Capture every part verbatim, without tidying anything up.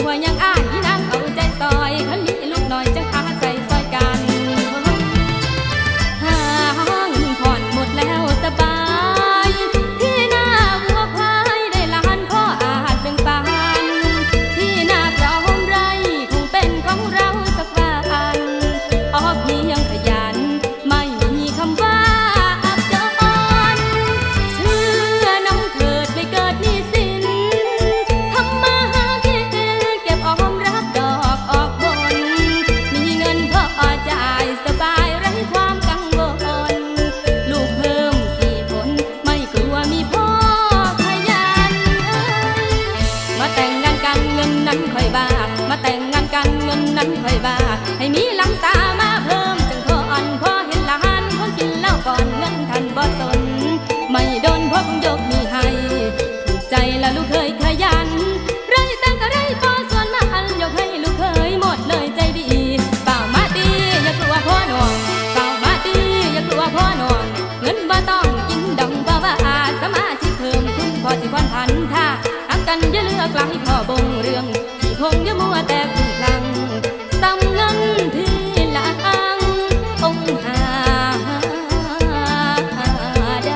ว่ายังอ้ายนางเอาใจซอยคันนี้ลูกน้อยจังอาใส่ซอยกันห้างผ่อนหมดแล้วสบายที่หน้าวัวควายได้ล้านพ่ออาจแบ่งปันที่หน้าพร้อมไรคงเป็นของเราสักวันออกเพียงขยันไม่มีคำว่าอับจรเชื่อน้ำเถิดไม่เกิดหนี้สินทำมาหากินเก็บออมรับดอกออกผลมีเงินพอจ่ายสบายไร้ความกังวลลูกเพิ่มกี่ผลไม่กลัวมีพ่อขยันมาแต่งงานกันเงินนั้นค่อยบามาแต่งงานกันเงินนั้นค่อยบาให้มีหลังตามาเพิ่มจึงพออ่อนพอเห็นหลานเขากินแล้วก่อนเงินทันบ่สนไม่โดนพบยกมีให้ถูกใจละลูกเคยขยันไรแต่งก็ไรพอส่วนมาอันยกให้ลูกเคยหมดเลยใจดีเปล่ามาตีอย่ากลัวพ่อหน่วงเปล่ามาตีอย่ากลัวพ่อหน่วงเงินบ่ต้องกินดองบ่ว่าอาสมาชิกเพิ่มคุณพอสิพรพันท่าทักกันอย่าเลือกหลายพ่อบงเรื่องที่คงอย่ามัวแต่คุ้มคลั่งตำเงินที่หลังองหาได้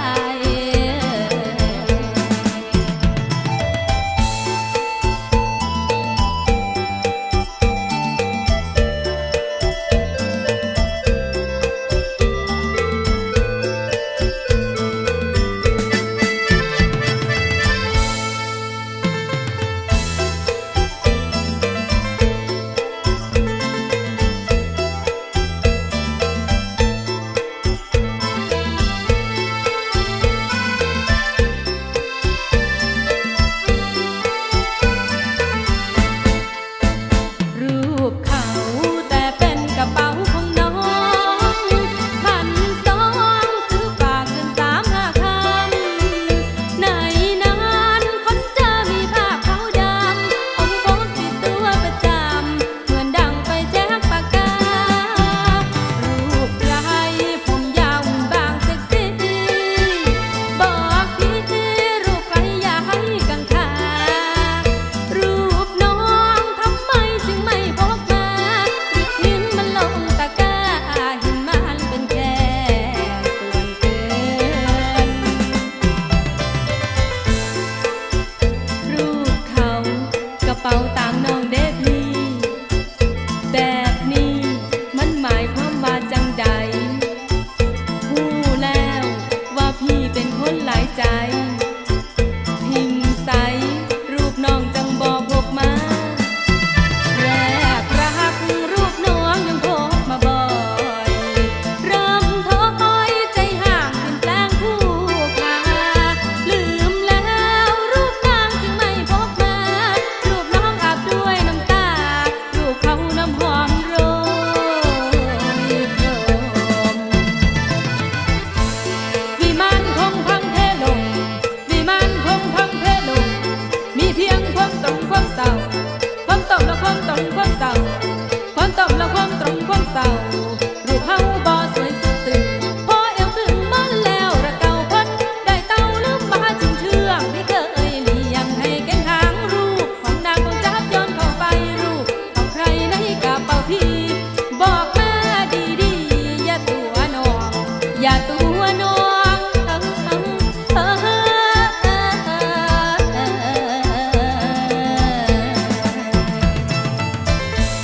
ค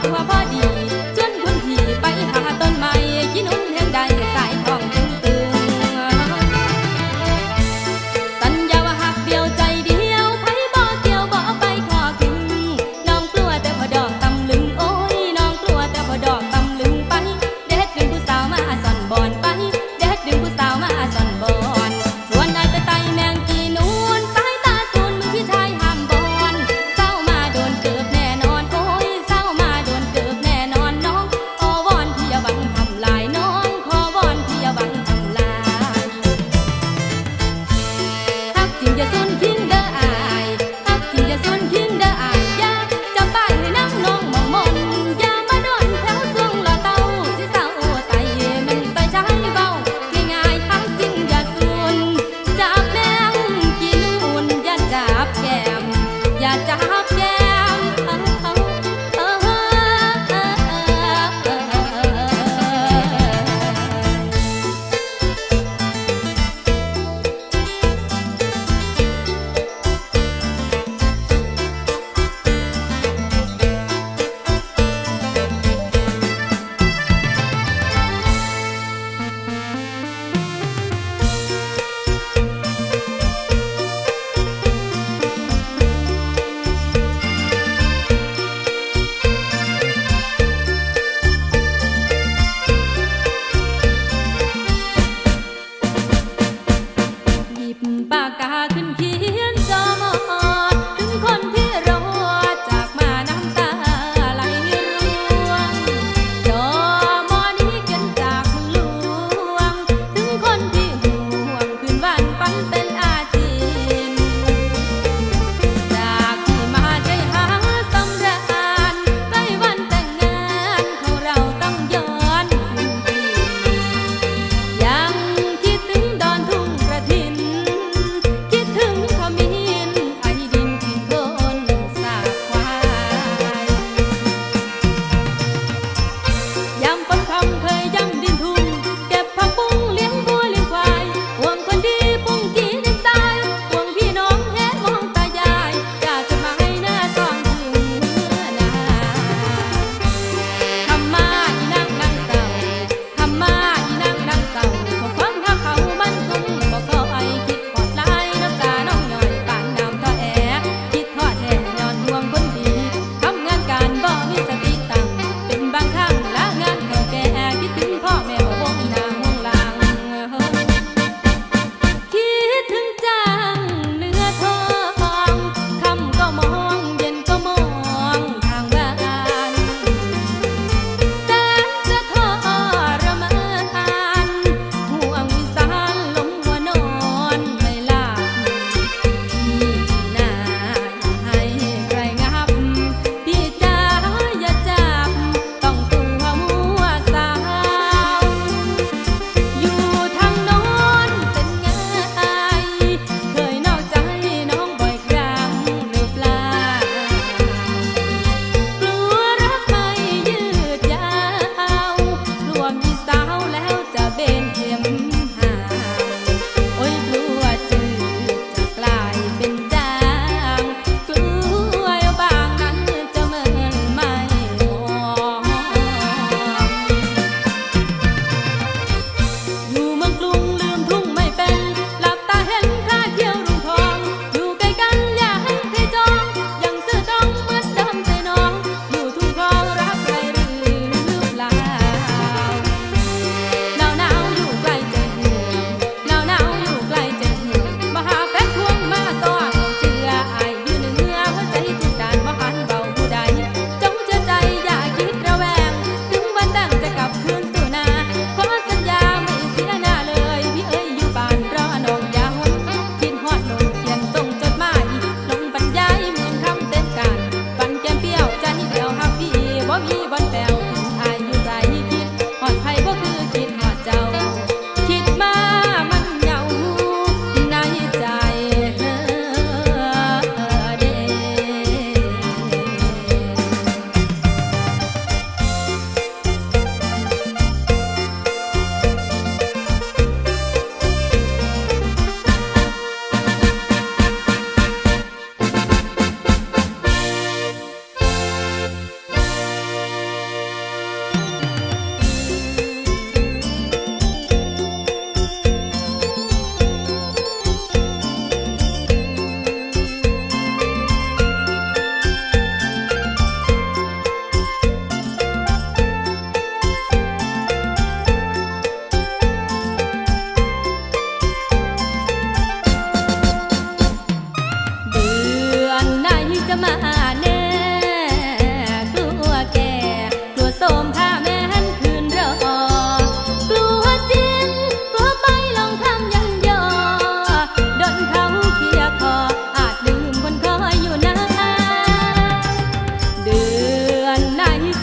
ว่าพอดีชวนคุณพี่ไปหาต้นไม้กินนุ่นเทียงใดสายทองตึงตึงสัญญาว่าหักเดียวใจเดียวไผบ่เกี่ยวบ่ไปขอกินน้องกลัวแต่พอดอกตำลึงโอ้ยน้องกลัวแต่พอดอกตำลึงไปเด็ดดึงผู้สาวมาซ่อนบอนไปเด็ดดึงผู้สาวมาซ่อนบอนชวนนายไปไต่แมงกีนูนสายตาสูนมือพี่ชายห้ามบอนเศร้ามาโดนเกิบแน่นอนโอ้ยเศร้ามาโดนเกิบ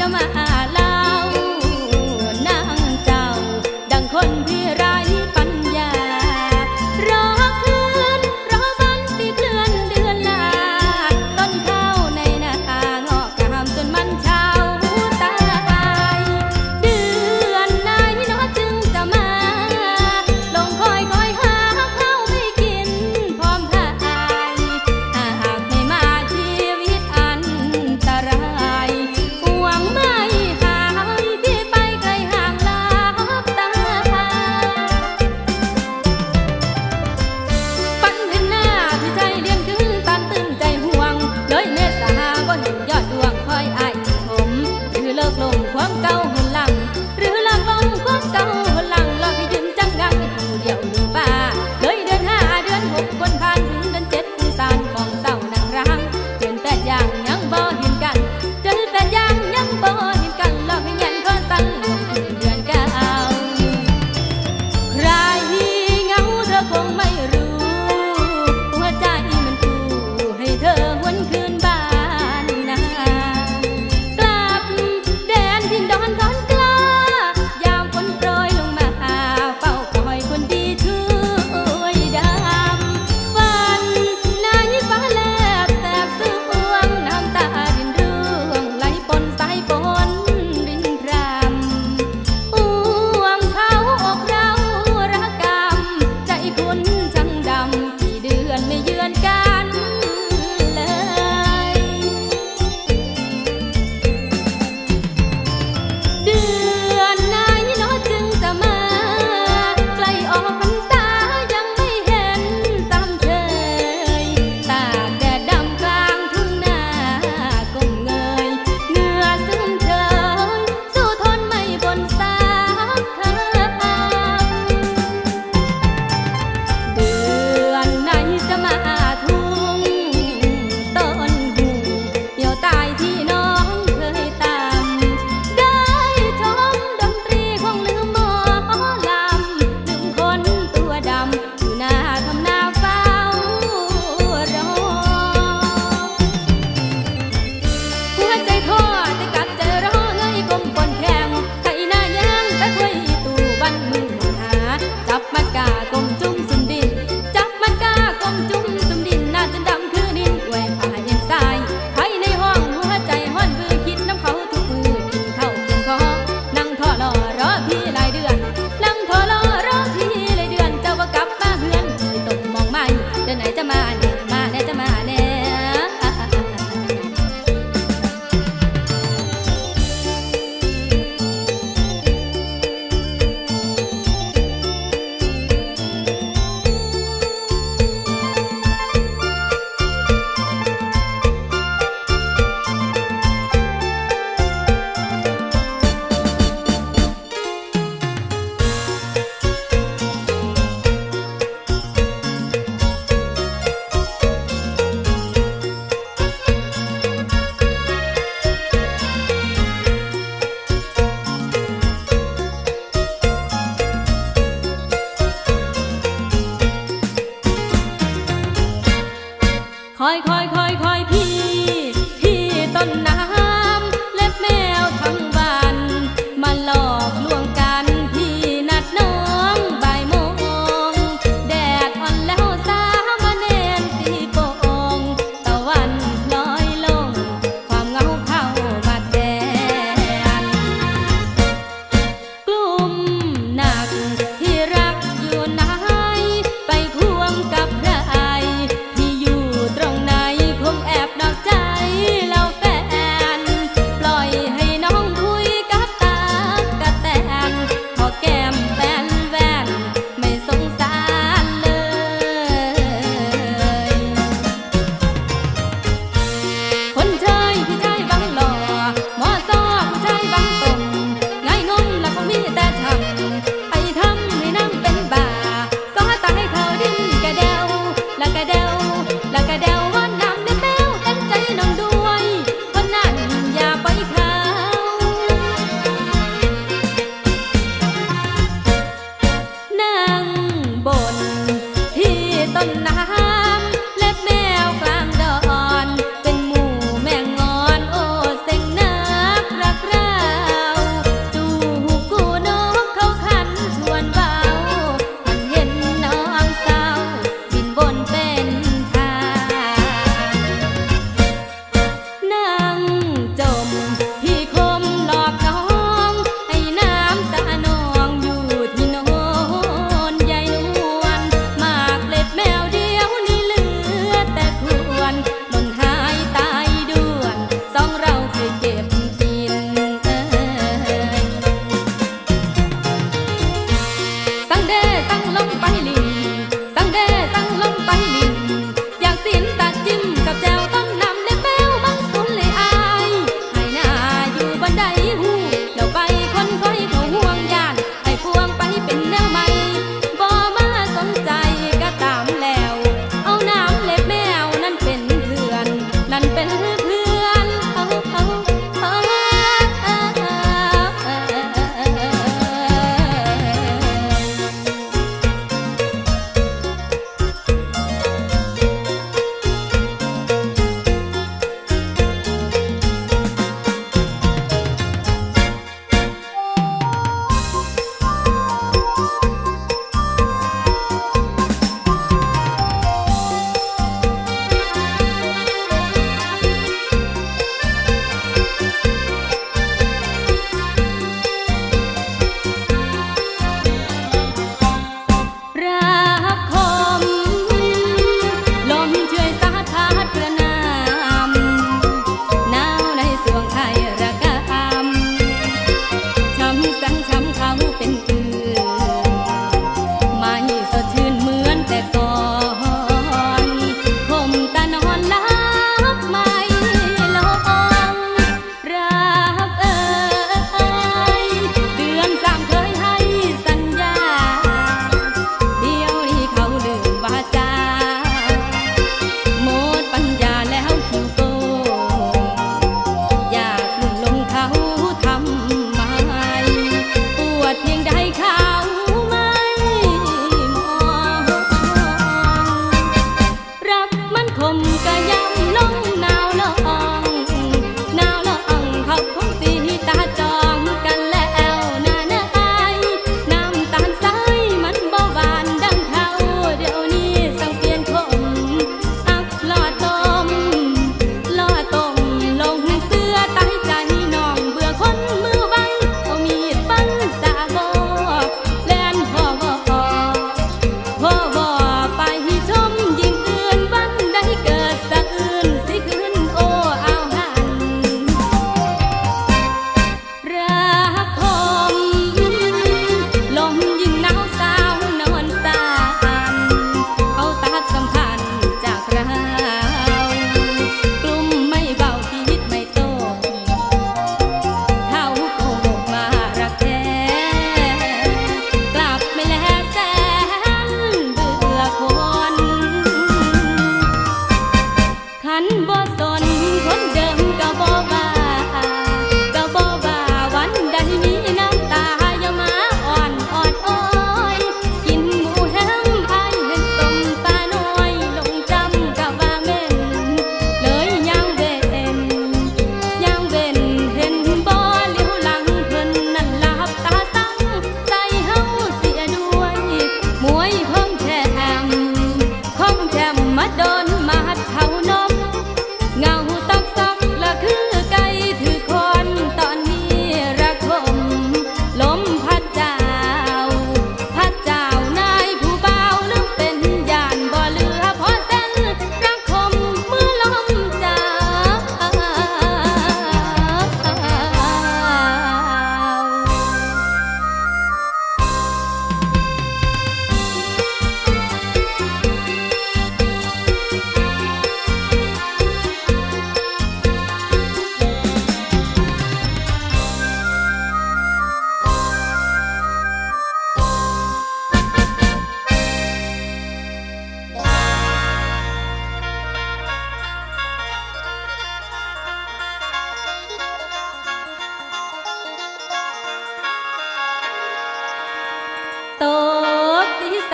จะมาเล่านางเจ้าดังคนที่ไร้ปัญญารอคืนรอวันที่เคลื่อนเดือนลาต้นข้าวในนาตางอกงามจนมันเช้าตายเดือนไหนเนาะจึงจะมาลงคอยคอยหาข้าวให้กินพร้อมทายหากไม่มาชีวิตอันตรายหวังไม่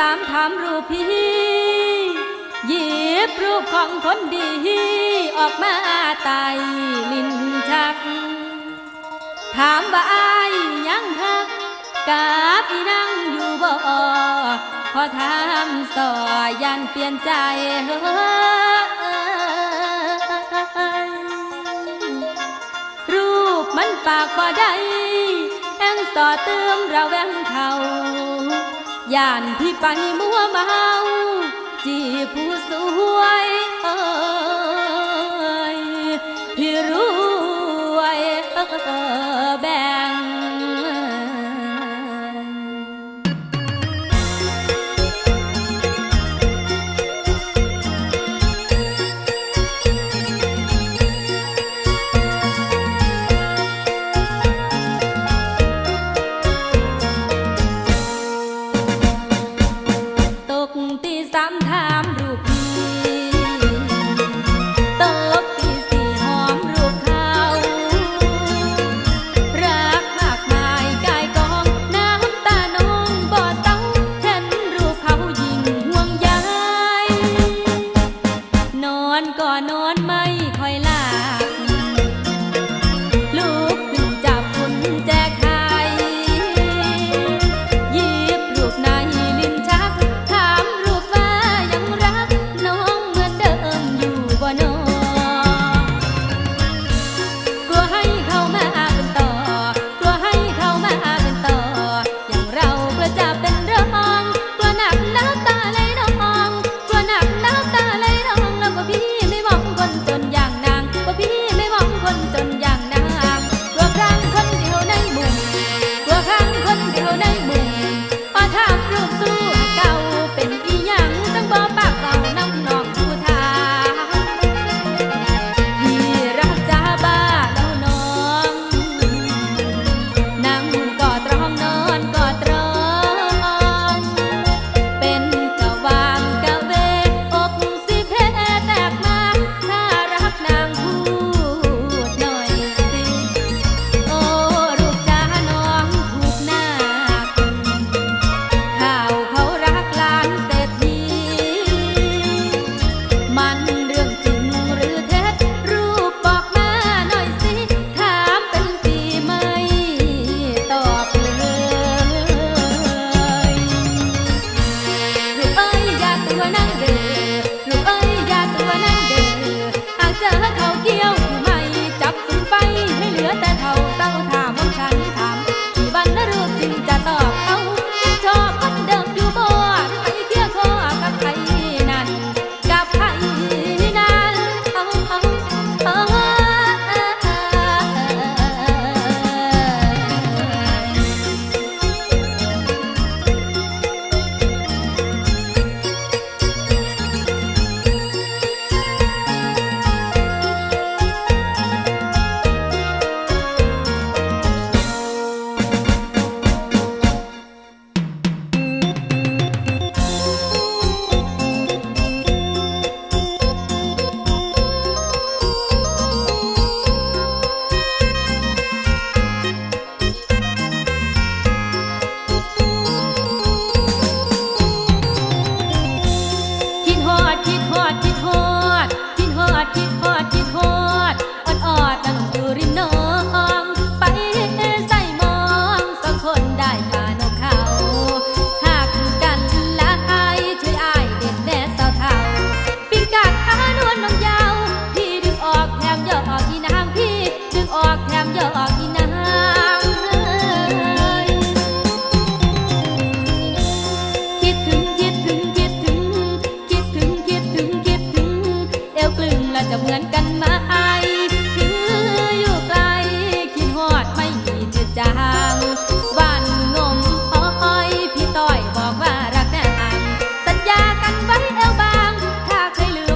ามถามรูปพี่หยิบรูปของคนดีออกมาไต่ลิ้นชักถามว่าอายยังฮักกับอีนั่งอยู่บ่พอถามสอยันเปลี่ยนใจเฮ้ยรูปมันปากบ่ได้แองสอเติมระแวงเขาย่านพี่ไปมัวเมาจีผู้สวยเอ้ยพี่รวยแบ่ง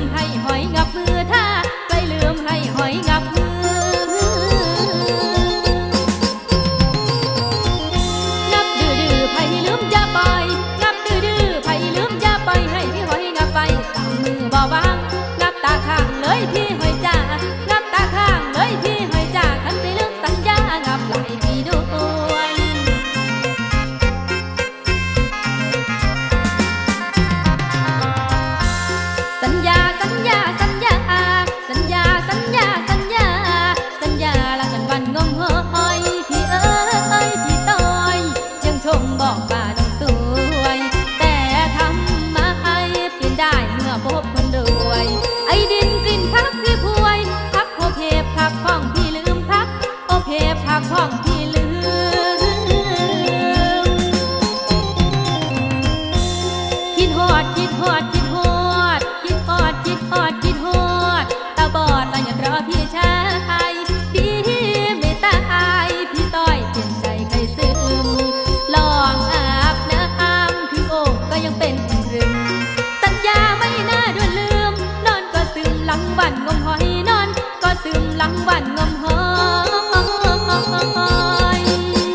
หอยงับมือหักของพี่ลืมคิดฮอดคิดฮอดคิดฮอดคิดฮอดคิดฮอดคิดฮอดตาบอดตาหยัดรอพี่ชายดีไม่ตายพี่ต้อยเปลี่ยนใจใครซึมลองอาบน้ำถึงโอ่งก็ยังเป็นรึมสัญญาไม่น่าด่วนลืมนอนก็ซึมหลังวันงมหอยนอนก็ซึมหลังวันงมหอย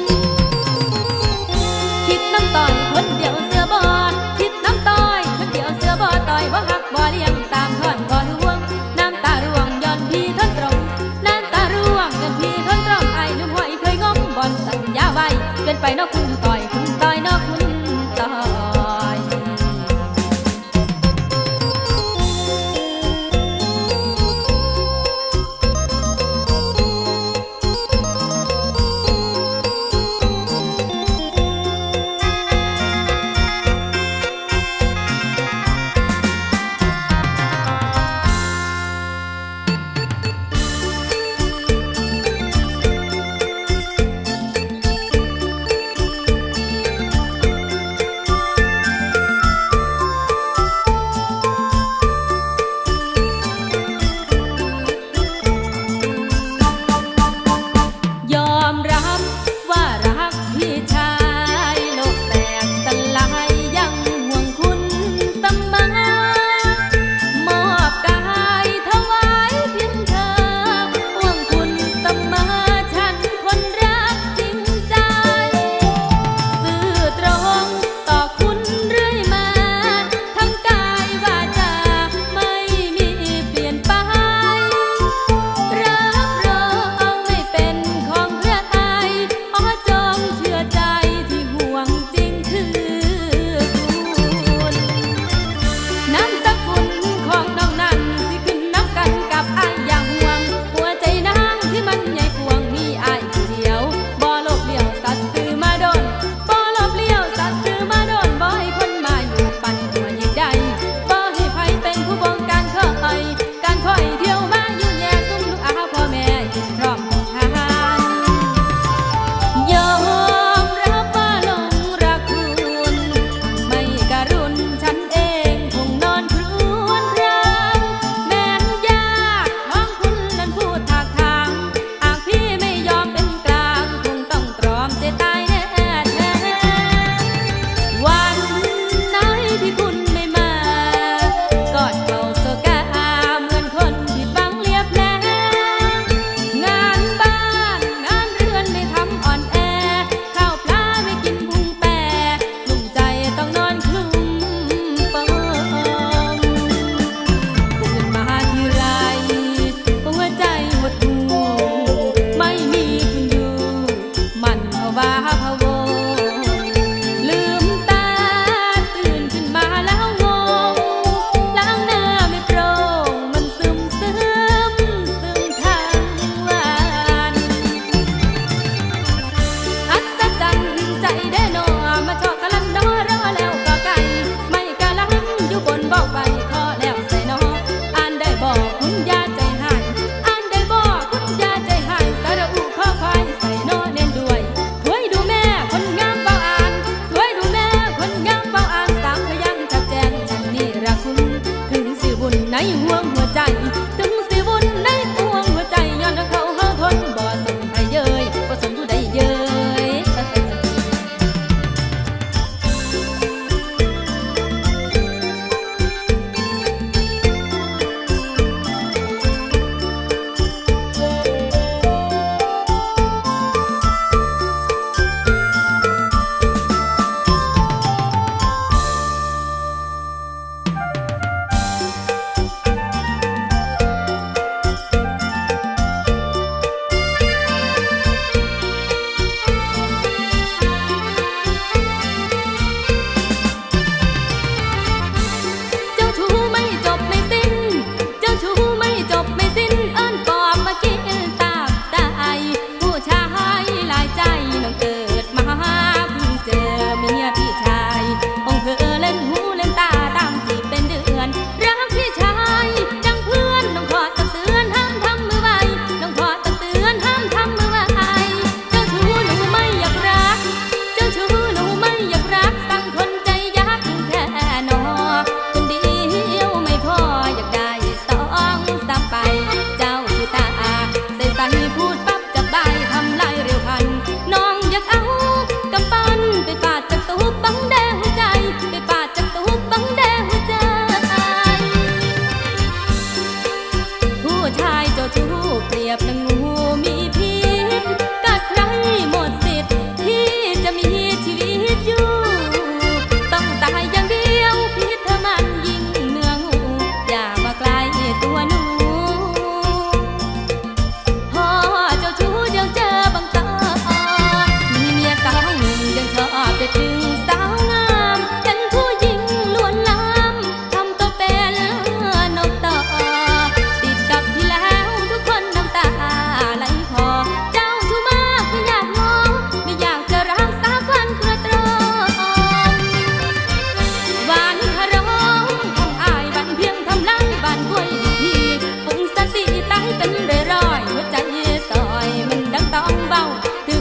คิดน้ำต่อยคนเดียวเสือบอคิดน้ำต่อยคนเดียวเสือบอต่อยบ่หักบ่เลี้ยงตามทอดบ่ร่วงน้ำตาร่วงย้อนพี่ทนตรงน้ำตาร่วงย้อนพี่ทนตรงไอ้ลืมหอยเคยงมบอนสัญญาไว้เกินไปนอกคุณต่อยคุณต่อยนอกคุณต่อย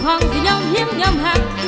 ของสิยอมเฮียงยอมหัก